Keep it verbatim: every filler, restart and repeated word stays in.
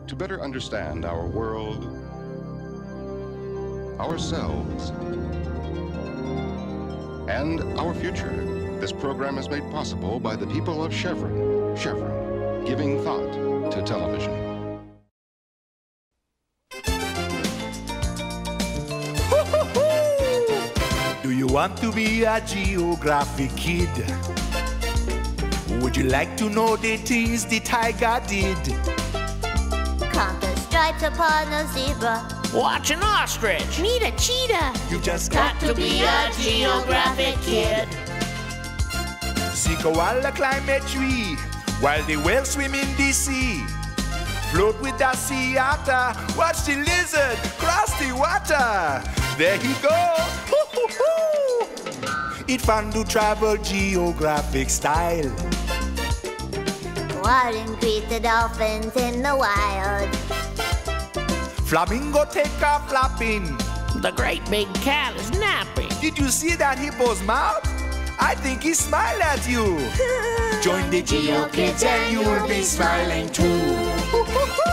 To better understand our world, ourselves, and our future, this program is made possible by the people of Chevron. Chevron, giving thought to television. Do you want to be a geographic kid? Would you like to know the things the tiger did? Count the stripes upon a zebra. Watch an ostrich. Meet a cheetah. You just Got to be a geographic kid. See koala climb a tree while the whales swim in the sea. Float with the sea otter. Watch the lizard cross the water. There he go. It's fun to travel geographic style. Go out and greet the dolphins in the wild. Flamingo take off flapping. The great big cat is napping. Did you see that hippo's mouth? I think he smiled at you. Join the GeoKids and you'll be smiling too.